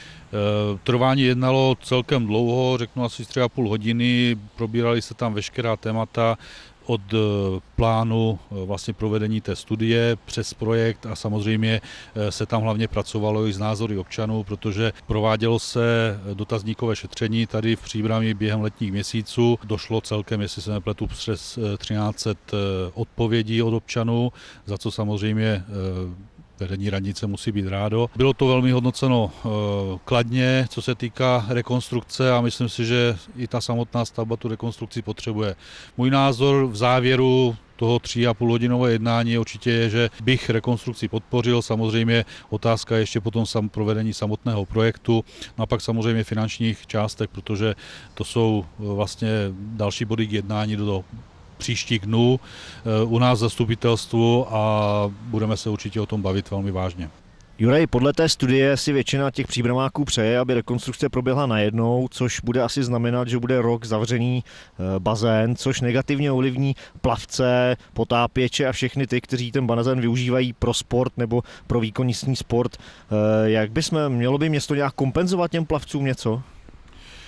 Trvání jednalo celkem dlouho, řeknu asi 3,5 hodiny, probírali se tam veškerá témata od plánu vlastně provedení té studie přes projekt a samozřejmě se tam hlavně pracovalo i s názory občanů, protože provádělo se dotazníkové šetření tady v Příbrami během letních měsíců. Došlo celkem, jestli se nepletu, přes 1300 odpovědí od občanů, za co samozřejmě vedení radnice musí být rádo. Bylo to velmi hodnoceno kladně, co se týká rekonstrukce, a myslím si, že i ta samotná stavba tu rekonstrukci potřebuje. Můj názor v závěru toho 3,5 hodinového jednání určitě je, že bych rekonstrukci podpořil. Samozřejmě otázka je ještě potom provedení samotného projektu, no a pak samozřejmě finančních částek, protože to jsou vlastně další body k jednání do příštích dnů u nás v zastupitelstvu a budeme se určitě o tom bavit velmi vážně. Juraj, podle té studie si většina těch příbramáků přeje, aby rekonstrukce proběhla najednou, což bude asi znamenat, že bude rok zavřený bazén, což negativně ovlivní plavce, potápěče a všechny ty, kteří ten bazén využívají pro sport nebo pro výkonnostní sport. Mělo by město nějak kompenzovat těm plavcům něco?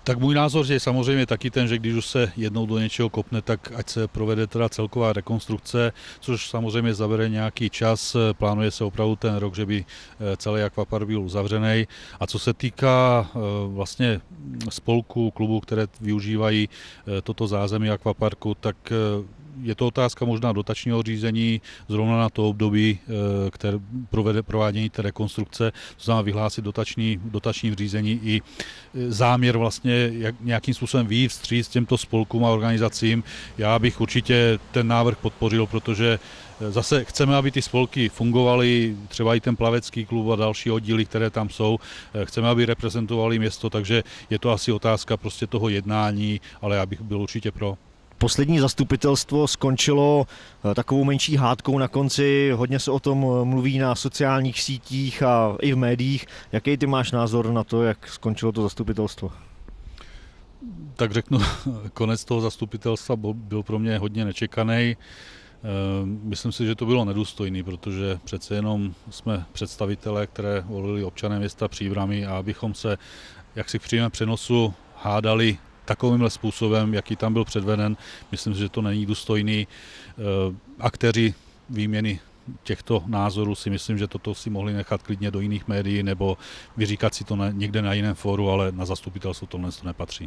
Tak můj názor je samozřejmě taky ten, že když už se jednou do něčeho kopne, tak ať se provede teda celková rekonstrukce, což samozřejmě zabere nějaký čas. Plánuje se opravdu ten rok, že by celý akvapark byl uzavřený. A co se týká vlastně spolků, klubů, které využívají toto zázemí akvaparku, tak je to otázka možná dotačního řízení zrovna na to období, které provede provádění té rekonstrukce, to znamená vyhlásit dotační řízení i záměr vlastně nějakým způsobem vyjít vstříc těmto spolkům a organizacím. Já bych určitě ten návrh podpořil, protože zase chceme, aby ty spolky fungovaly, třeba i ten plavecký klub a další oddíly, které tam jsou. Chceme, aby reprezentovali město, takže je to asi otázka prostě toho jednání, ale já bych byl určitě pro. Poslední zastupitelstvo skončilo takovou menší hádkou na konci, hodně se o tom mluví na sociálních sítích a i v médiích. Jaký ty máš názor na to, jak skončilo to zastupitelstvo? Tak řeknu, konec toho zastupitelstva byl pro mě hodně nečekaný. Myslím si, že to bylo nedůstojný, protože přece jenom jsme představitelé, které volili občané města Příbrami, a abychom se jaksi v přímém přenosu hádali takovýmhle způsobem, jaký tam byl předveden, myslím si, že to není důstojný. Aktéři výměny těchto názorů si myslím, že toto si mohli nechat klidně do jiných médií nebo vyříkat si to někde na jiném fóru, ale na zastupitelstvu tohle to nepatří.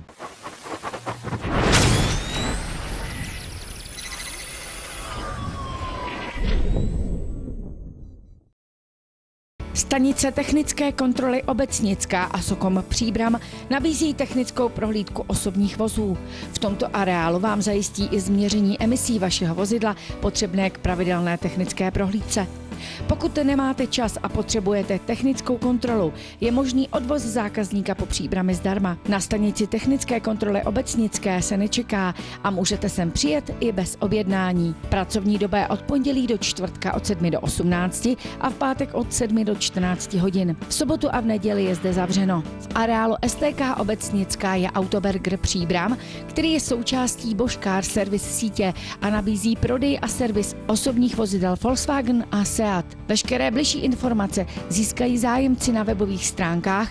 Stanice technické kontroly Obecnická a Sokom Příbram nabízí technickou prohlídku osobních vozů. V tomto areálu vám zajistí i změření emisí vašeho vozidla potřebné k pravidelné technické prohlídce. Pokud nemáte čas a potřebujete technickou kontrolu, je možný odvoz zákazníka po Příbrami zdarma. Na stanici technické kontroly Obecnické se nečeká a můžete sem přijet i bez objednání. Pracovní doba je od pondělí do čtvrtka od 7 do 18 a v pátek od 7 do 14 hodin. V sobotu a v neděli je zde zavřeno. V areálu STK Obecnická je Autoberger Příbram, který je součástí Bosch Car Service sítě a nabízí prodej a servis osobních vozidel Volkswagen a Seat. Veškeré bližší informace získají zájemci na webových stránkách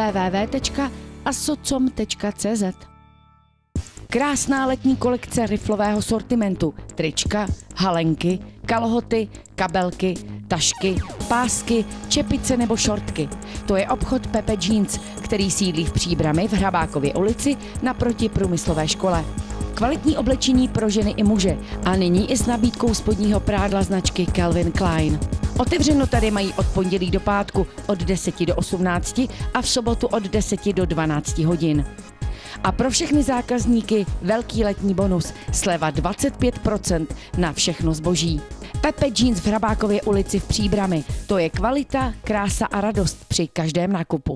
www.asocom.cz. Krásná letní kolekce riflového sortimentu, trička, halenky, kalhoty, kabelky, tašky, pásky, čepice nebo šortky. To je obchod Pepe Jeans, který sídlí v Příbrami v Hrabákově ulici naproti průmyslové škole. Kvalitní oblečení pro ženy i muže a nyní i s nabídkou spodního prádla značky Calvin Klein. Otevřeno tady mají od pondělí do pátku od 10 do 18 a v sobotu od 10 do 12 hodin. A pro všechny zákazníky velký letní bonus, sleva 25% na všechno zboží. Pepe Jeans v Hrabákově ulici v Příbrami. To je kvalita, krása a radost při každém nákupu.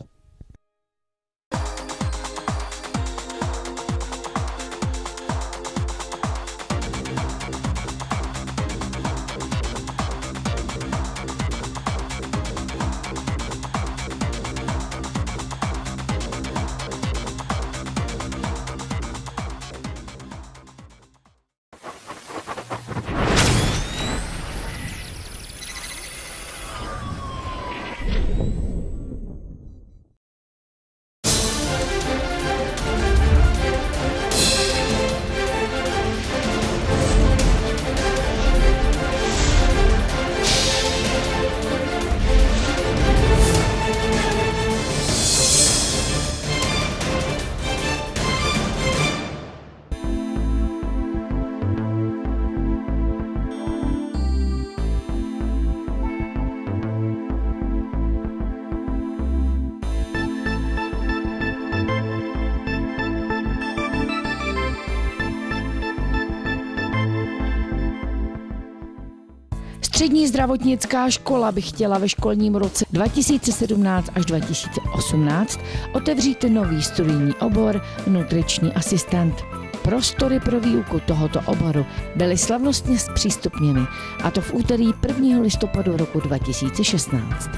Střední zdravotnická škola by chtěla ve školním roce 2017 až 2018 otevřít nový studijní obor nutriční asistent. Prostory pro výuku tohoto oboru byly slavnostně zpřístupněny, a to v úterý 1. listopadu roku 2016.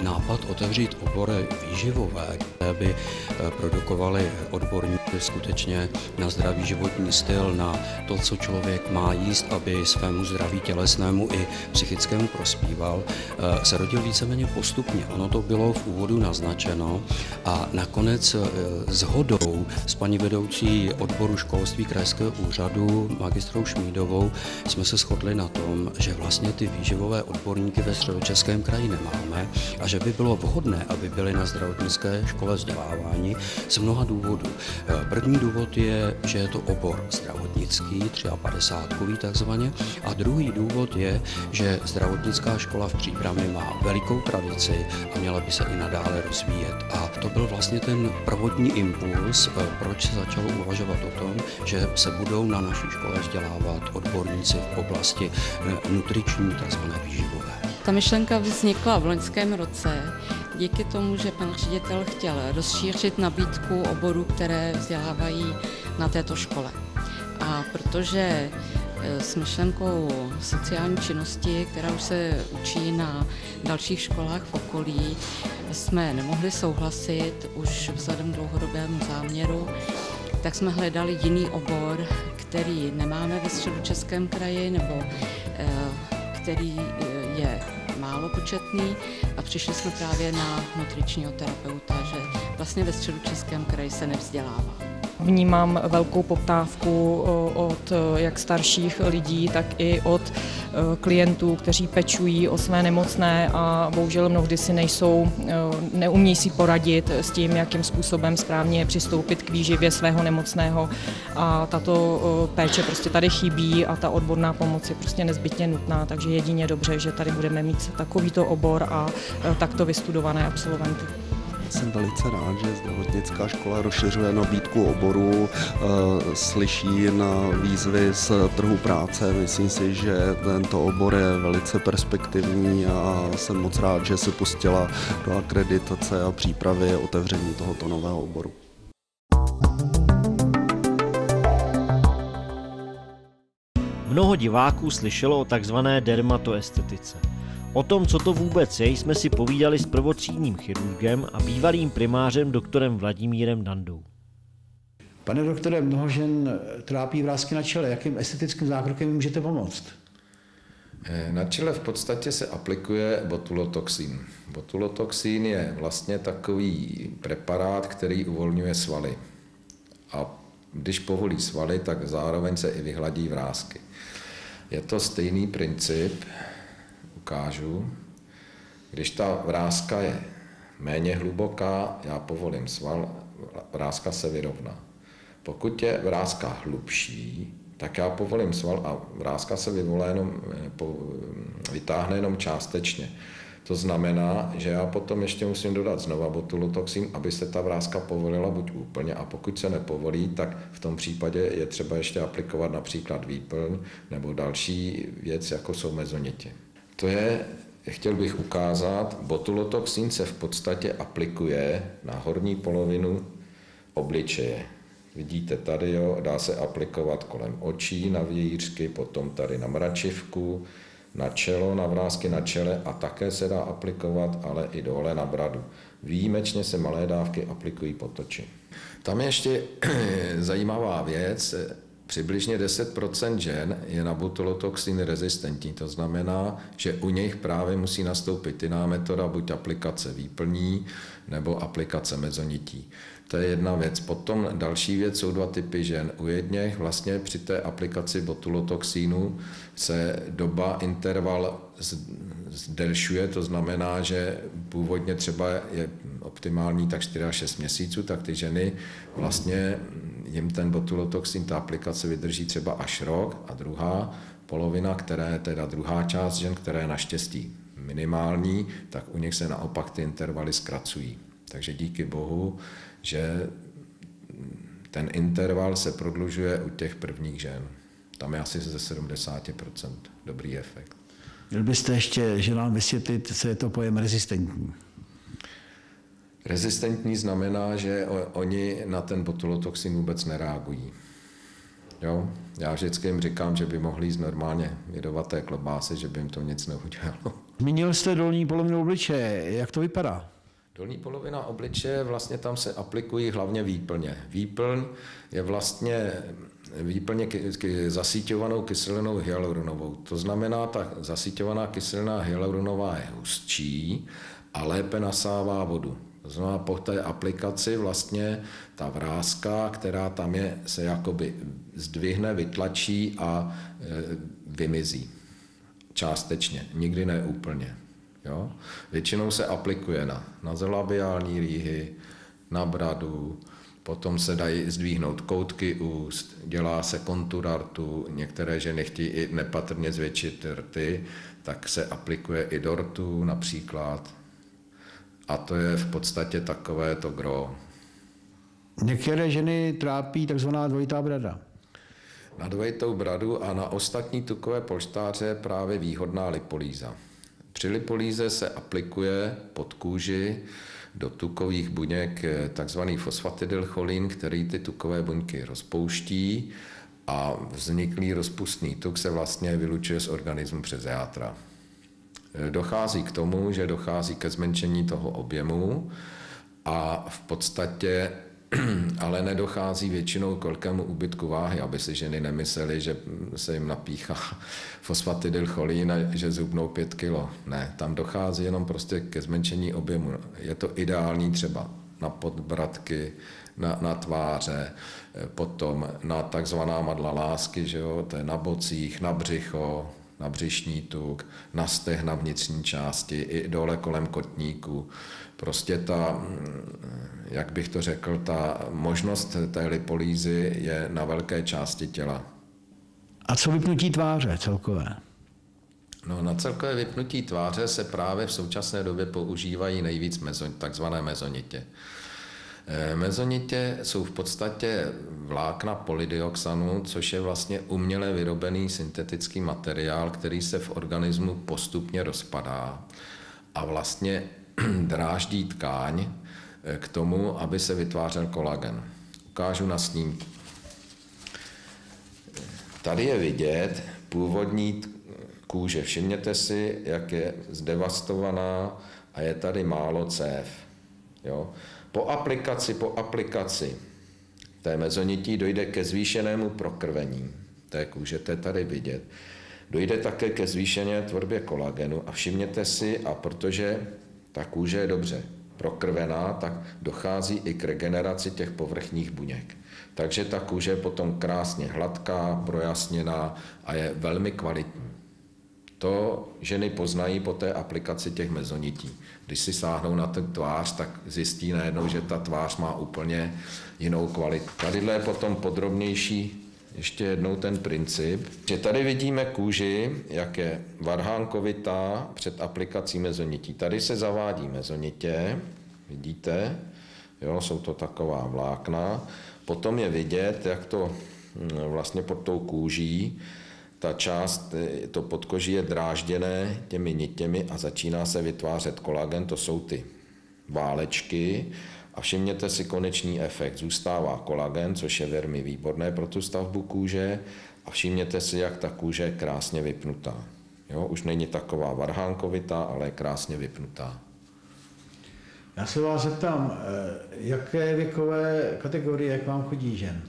nápad otevřít obory výživové, které by produkovaly odborníky skutečně na zdravý životní styl, na to, co člověk má jíst, aby svému zdraví tělesnému i psychickému prospíval, se rodil víceméně postupně. Ono to bylo v úvodu naznačeno a nakonec shodou s paní vedoucí odboru školství krajského úřadu magistrou Šmídovou jsme se shodli na tom, že vlastně ty výživové odborníky ve Středočeském kraji nemáme a že by bylo vhodné, aby byli na zdravotnické škole vzděláváni z mnoha důvodů. První důvod je, že je to obor zdravotnický, 53 takzvaně, a druhý důvod je, že zdravotnická škola v Příbrami má velikou tradici a měla by se i nadále rozvíjet. A to byl vlastně ten prvotní impuls, proč se začalo uvažovat o tom, že se budou na naší škole vzdělávat odborníci v oblasti nutriční, takzvané výživové. Ta myšlenka vznikla v loňském roce díky tomu, že pan ředitel chtěl rozšířit nabídku oborů, které vzdělávají na této škole. A protože s myšlenkou sociální činnosti, která už se učí na dalších školách v okolí, jsme nemohli souhlasit už vzhledem k dlouhodobému záměru, tak jsme hledali jiný obor, který nemáme ve Středočeském kraji nebo který je málo početný a přišli jsme právě na nutričního terapeuta, že vlastně ve Středočeském kraji se nevzdělává. Vnímám velkou poptávku od jak starších lidí, tak i od klientů, kteří pečují o své nemocné a bohužel mnohdy neumí si poradit s tím, jakým způsobem správně přistoupit k výživě svého nemocného a tato péče prostě tady chybí a ta odborná pomoc je prostě nezbytně nutná, takže jedině dobře, že tady budeme mít takovýto obor a takto vystudované absolventy. Jsem velice rád, že zdravotnická škola rozšiřuje nabídku oborů, slyší na výzvy z trhu práce. Myslím si, že tento obor je velice perspektivní a jsem moc rád, že se pustila do akreditace a přípravy otevření tohoto nového oboru. Mnoho diváků slyšelo o takzvané dermatoestetice. O tom, co to vůbec je, jsme si povídali s prvotřídním chirurgem a bývalým primářem doktorem Vladimírem Dandou. Pane doktore, mnoho žen trápí vrásky na čele. Jakým estetickým zákrokem jim můžete pomoct? Na čele v podstatě se aplikuje botulotoxin. Botulotoxin je vlastně takový preparát, který uvolňuje svaly. A když povolí svaly, tak zároveň se i vyhladí vrásky. Je to stejný princip, ukážu. Když ta vrázka je méně hluboká, já povolím sval, vrázka se vyrovná. Pokud je vrázka hlubší, tak já povolím sval a vrázka se vytáhne jenom částečně. To znamená, že já potom ještě musím dodat znova botulotoxin, aby se ta vrázka povolila buď úplně, a pokud se nepovolí, tak v tom případě je třeba ještě aplikovat například výplň nebo další věc, jako jsou mezonitě. To je, chtěl bych ukázat, botulotoxin se v podstatě aplikuje na horní polovinu obličeje. Vidíte tady, jo, dá se aplikovat kolem očí, na vějířky, potom tady na mračivku, na čelo, na vrásky na čele a také se dá aplikovat, ale i dole na bradu. Výjimečně se malé dávky aplikují pod oči. Tam je ještě zajímavá věc. Přibližně 10% žen je na botulotoxin rezistentní, to znamená, že u nich právě musí nastoupit jiná metoda, buď aplikace výplní nebo aplikace mezonití. To je jedna věc. Potom další věc jsou dva typy žen. U jedněch vlastně při té aplikaci botulotoxinu se interval zdelšuje, to znamená, že původně třeba je optimální tak 4 až 6 měsíců, tak ty ženy vlastně jim ten botulotoxin, ta aplikace vydrží třeba až rok a druhá polovina, druhá část žen, která je naštěstí minimální, tak u nich se naopak ty intervaly zkracují. Takže díky bohu, že ten interval se prodlužuje u těch prvních žen. Tam je asi ze 70% dobrý efekt. Měl byste ještě ženám vysvětlit, co je to pojem rezistentní? Rezistentní znamená, že oni na ten botulotoxin vůbec nereagují. Jo? Já vždycky jim říkám, že by mohli jíst normálně jedovaté klobásy, že by jim to nic neudělalo. Zmínil jste dolní polovinu obličeje, jak to vypadá? Dolní polovina obličeje, vlastně tam se aplikují hlavně výplně. Výplň je vlastně výplně zasíťovanou kyselinou hyaluronovou. To znamená, ta zasíťovaná kyselina hyaluronová je hustší a lépe nasává vodu. To znamená, po té aplikaci vlastně ta vrázka, která tam je, se jakoby zdvihne, vytlačí a vymizí. Částečně, nikdy ne úplně. Jo? Většinou se aplikuje na labiální rýhy, na bradu, potom se dají zdvihnout koutky úst, dělá se kontur rtu, některé ženy chtějí i nepatrně zvětšit rty, tak se aplikuje i do rtů například. A to je v podstatě takové to gro. Některé ženy trápí takzvaná dvojitá brada. Na dvojitou bradu a na ostatní tukové polštáře je právě výhodná lipolýza. Při lipolýze se aplikuje pod kůži do tukových buněk takzvaný fosfatidylcholin, který ty tukové buňky rozpouští a vzniklý rozpustný tuk se vlastně vylučuje z organismu přes játra. Dochází k tomu, že dochází ke zmenšení toho objemu a v podstatě ale nedochází většinou k velkému úbytku váhy, aby si ženy nemyslely, že se jim napíchá fosfatidylcholin a že zhubnou 5 kg. Ne, tam dochází jenom prostě ke zmenšení objemu. Je to ideální třeba na podbradky, na tváře, potom na takzvaná madla lásky, že jo, to je na bocích, na břicho, na břišní tuk, na stehna vnitřní části i dole kolem kotníku. Prostě ta, jak bych to řekl, ta možnost té lipolýzy je na velké části těla. A co vypnutí tváře celkové? No, na celkové vypnutí tváře se právě v současné době používají nejvíc takzvané mezonitě. Mezonitě jsou v podstatě vlákna polydioxanu, což je vlastně uměle vyrobený syntetický materiál, který se v organismu postupně rozpadá a vlastně dráždí tkáň k tomu, aby se vytvářel kolagen. Ukážu na snímku. Tady je vidět původní kůže. Všimněte si, jak je zdevastovaná a je tady málo cév. Jo? Po aplikaci té mezonití dojde ke zvýšenému prokrvení té kůže, to je tady vidět. Dojde také ke zvýšené tvorbě kolagenu a všimněte si, a protože ta kůže je dobře prokrvená, tak dochází i k regeneraci těch povrchních buněk. Takže ta kůže je potom krásně hladká, projasněná a je velmi kvalitní. To ženy poznají po té aplikaci těch mezonití. Když si sáhnou na ten tvář, tak zjistí najednou, že ta tvář má úplně jinou kvalitu. Tadyhle je potom podrobnější ještě jednou ten princip, že tady vidíme kůži, jak je varhánkovitá před aplikací mezonití. Tady se zavádí mezonitě, vidíte, jo, jsou to taková vlákna. Potom je vidět, jak to vlastně pod tou kůží, ta část, to podkoží je drážděné těmi nitěmi a začíná se vytvářet kolagen, to jsou ty válečky. A všimněte si konečný efekt. Zůstává kolagen, což je velmi výborné pro tu stavbu kůže. A všimněte si, jak ta kůže je krásně vypnutá. Jo, už není taková varhánkovitá, ale je krásně vypnutá. Já se vás zeptám, jaké věkové kategorie k vám chodí žen?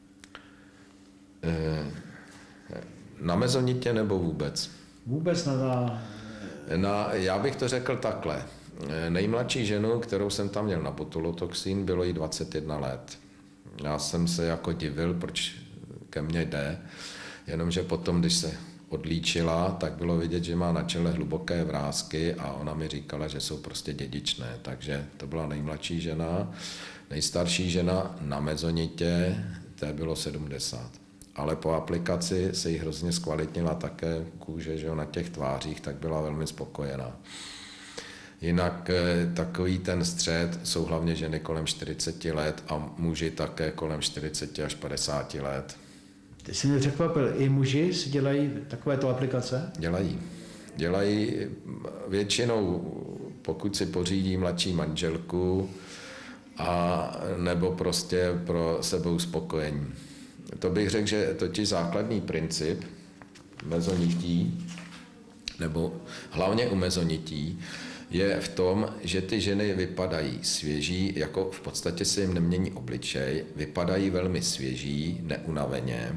Na mezonitě nebo vůbec? Vůbec já bych to řekl takhle. Nejmladší ženu, kterou jsem tam měl na botulotoxin, bylo jí 21 let. Já jsem se jako divil, proč ke mně jde, jenomže potom, když se odlíčila, tak bylo vidět, že má na čele hluboké vrásky a ona mi říkala, že jsou prostě dědičné. Takže to byla nejmladší žena. Nejstarší žena na mezonitě, té bylo 70. Ale po aplikaci se jí hrozně zkvalitnila také kůže, že na těch tvářích, tak byla velmi spokojená. Jinak takový ten střed jsou hlavně ženy kolem 40 let a muži také kolem 40 až 50 let. Ty jsi mě překvapil, i muži si dělají takovéto aplikace? Dělají většinou, pokud si pořídí mladší manželku a nebo prostě pro sebeuspokojení. to bych řekl, že totiž základní princip mezonití, nebo hlavně u mezonití, je v tom, že ty ženy vypadají svěží, jako v podstatě se jim nemění obličej, vypadají velmi svěží, neunaveně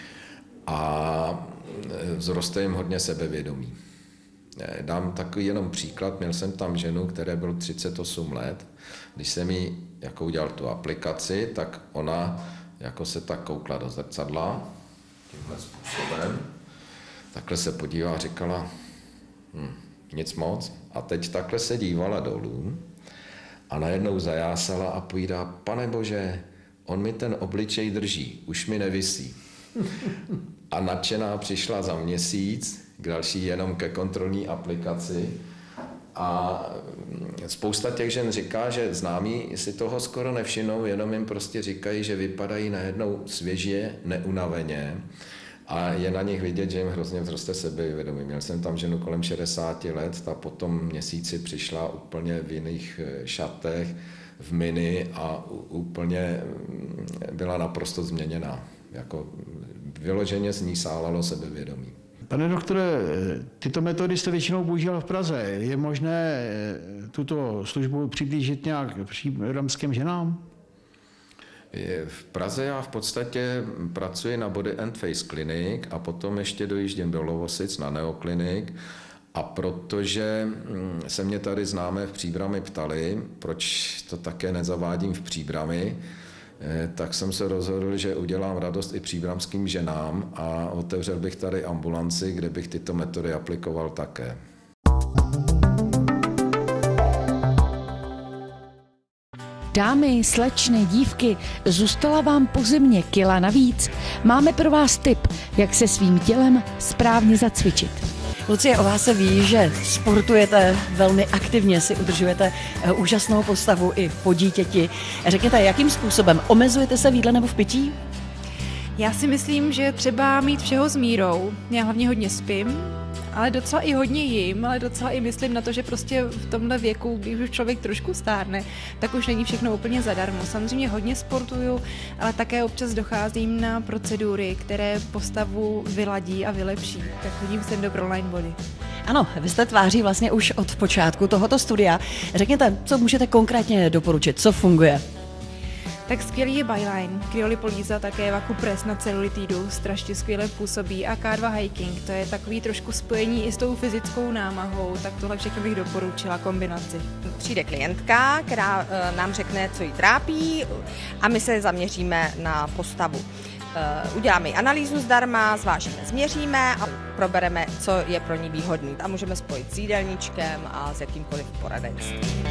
a vzroste jim hodně sebevědomí. Dám takový jenom příklad, měl jsem tam ženu, které bylo 38 let, když jsem jí jako udělal tu aplikaci, tak ona jako se tak koukla do zrcadla, tímhle způsobem, takhle se podívala a říkala, nic moc. A teď takhle se dívala dolů a najednou zajásala a povídá, Pane Bože, on mi ten obličej drží, už mi nevisí. A nadšená přišla za měsíc k další jenom ke kontrolní aplikaci a spousta těch žen říká, že známí si toho skoro nevšimnou, jenom jim prostě říkají, že vypadají najednou svěžě, neunaveně a je na nich vidět, že jim hrozně vzroste sebevědomí. Měl jsem tam ženu kolem 60 let, ta po tom měsíci přišla úplně v jiných šatech, v mini a úplně byla naprosto změněná. Jako vyloženě z ní sálalo sebevědomí. Pane doktore, tyto metody jste většinou používal v Praze. Je možné tuto službu přiblížit nějak příbramským ženám? V Praze já v podstatě pracuji na Body and Face Clinic a potom ještě dojíždím do Lovosic na Neoklinik. A protože se mě tady známé v Příbrami ptali, proč to také nezavádím v Příbrami, tak jsem se rozhodl, že udělám radost i příbramským ženám a otevřel bych tady ambulanci, kde bych tyto metody aplikoval také. Dámy, slečny, dívky, zůstala vám po zimě kila navíc? Máme pro vás tip, jak se svým tělem správně zacvičit. Lucie, o vás se ví, že sportujete velmi aktivně, si udržujete úžasnou postavu i po dítěti. Řekněte, jakým způsobem? Omezujete se v jídle nebo v pití? Já si myslím, že je třeba mít všeho s mírou. Já hlavně hodně spím, ale docela i hodně jím, ale docela i myslím na to, že prostě v tomhle věku, když už člověk trošku stárne, tak už není všechno úplně zadarmo. Samozřejmě hodně sportuju, ale také občas docházím na procedury, které postavu vyladí a vylepší. Tak chodím sem do Proline Body. Ano, vy jste tváří vlastně už od počátku tohoto studia. Řekněte, co můžete konkrétně doporučit, co funguje? Tak skvělý je Byline, Kryolipolíza, také Vakupress na celulitidu, strašně skvěle působí a K2 Hiking, to je takový trošku spojení i s tou fyzickou námahou, tak tohle všechno bych doporučila kombinaci. Přijde klientka, která nám řekne, co jí trápí a my se zaměříme na postavu. Uděláme analýzu zdarma, zvážíme, změříme a probereme, co je pro ní výhodný. A můžeme spojit s jídelníčkem a s jakýmkoliv poradenstvím.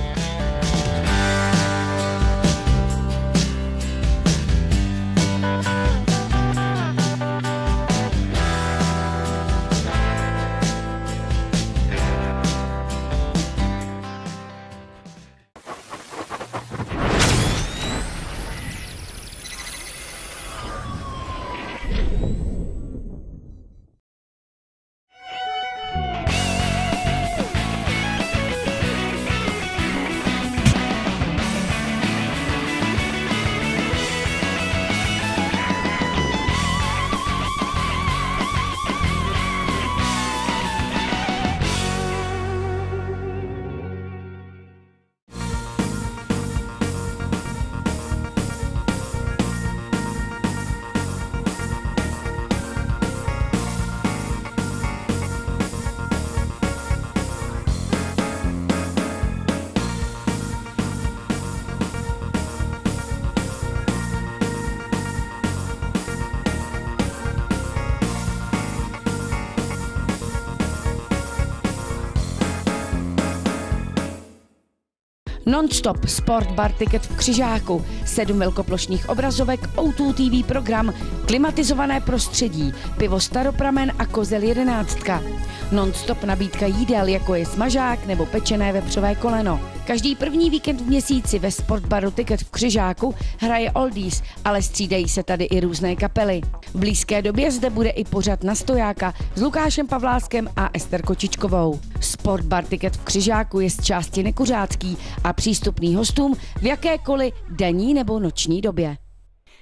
Non-stop Sport Bar Ticket v Křižáku, 7 velkoplošných obrazovek, O2 TV program, klimatizované prostředí, pivo Staropramen a Kozel 11. Non-stop nabídka jídel, jako je smažák nebo pečené vepřové koleno. Každý první víkend v měsíci ve Sportbaru Ticket v Křižáku hraje oldies, ale střídají se tady i různé kapely. V blízké době zde bude i pořad na stojáka s Lukášem Pavláskem a Ester Kočičkovou. Sportbar Ticket v Křižáku je z části nekuřácký a přístupný hostům v jakékoliv denní nebo noční době.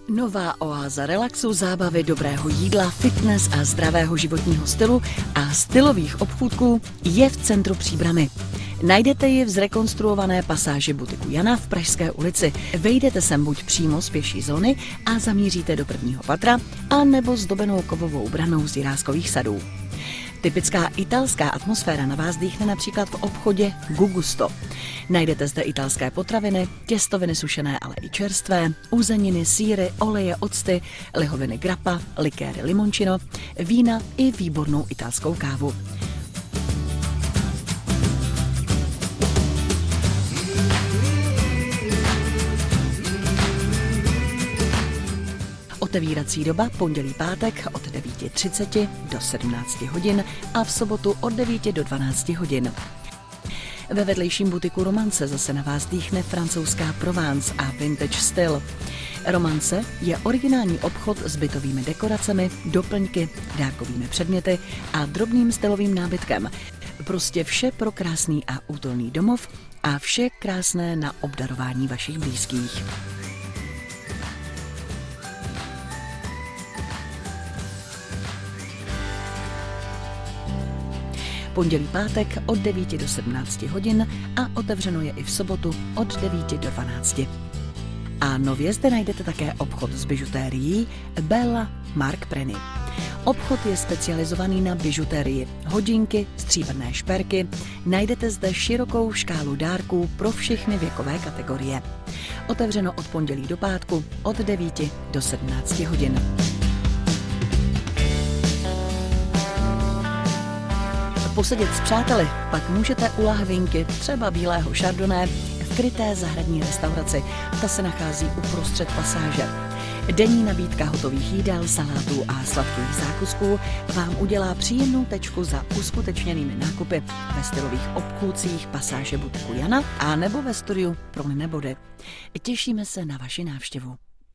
Nová oáza relaxu, zábavy, dobrého jídla, fitness a zdravého životního stylu a stylových obchůdků je v centru Příbrami. Najdete ji v zrekonstruované pasáži butiku Jana v Pražské ulici. Vejdete sem buď přímo z pěší zóny a zamíříte do prvního patra, anebo zdobenou kovovou branou z Jiráskových sadů. Typická italská atmosféra na vás dýchne například v obchodě Gugusto. Najdete zde italské potraviny, těstoviny sušené, ale i čerstvé, uzeniny, sýry, oleje, octy, lihoviny grappa, likéry limončino, vína i výbornou italskou kávu. Otevírací doba pondělí pátek od 9:30 do 17 hodin a v sobotu od 9 do 12 hodin. Ve vedlejším butiku Romance zase na vás dýchne francouzská Provence a vintage styl. Romance je originální obchod s bytovými dekoracemi, doplňky, dárkovými předměty a drobným stylovým nábytkem. Prostě vše pro krásný a útulný domov a vše krásné na obdarování vašich blízkých. Pondělí pátek od 9 do 17 hodin a otevřeno je i v sobotu od 9 do 12. A nově zde najdete také obchod s bižutérií Bella Mark Prenny. Obchod je specializovaný na bižuterii, hodinky, stříbrné šperky. Najdete zde širokou škálu dárků pro všechny věkové kategorie. Otevřeno od pondělí do pátku od 9 do 17 hodin. Posedět s přáteli pak můžete u lahvinky, třeba bílého chardonnay, v kryté zahradní restauraci. Ta se nachází uprostřed pasáže. Denní nabídka hotových jídel, salátů a sladkých zákusků vám udělá příjemnou tečku za uskutečněnými nákupy ve stylových obchůdcích pasáže butiku Jana a nebo ve studiu Promiňme body. Těšíme se na vaši návštěvu.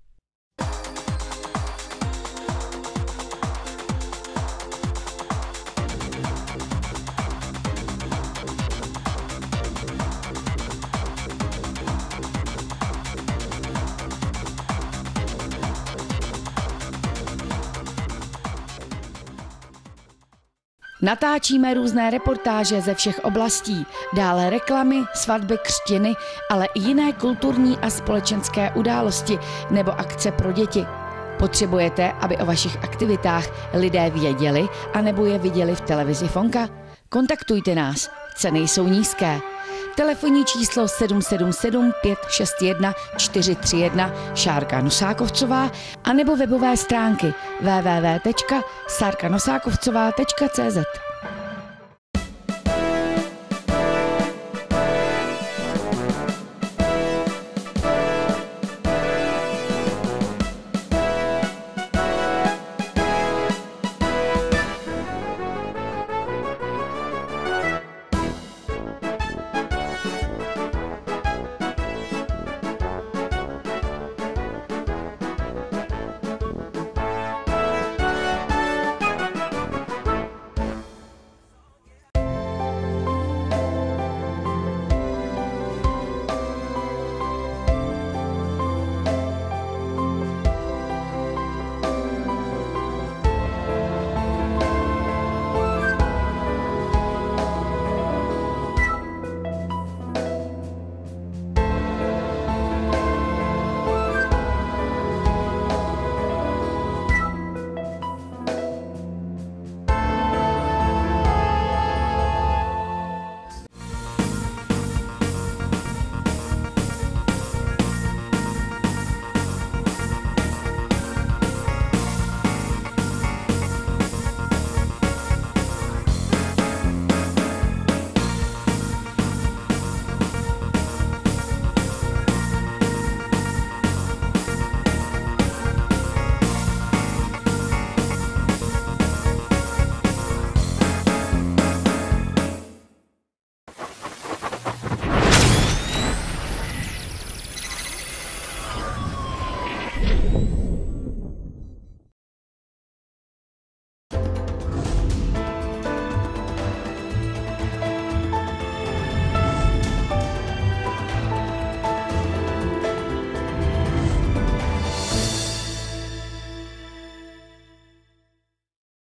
Natáčíme různé reportáže ze všech oblastí, dále reklamy, svatby, křtiny, ale i jiné kulturní a společenské události nebo akce pro děti. Potřebujete, aby o vašich aktivitách lidé věděli anebo je viděli v televizi Fonka? Kontaktujte nás, ceny jsou nízké. Telefonní číslo 777 561 431 Šárka Nosákovcová anebo webové stránky www.sarkanosákovcová.cz.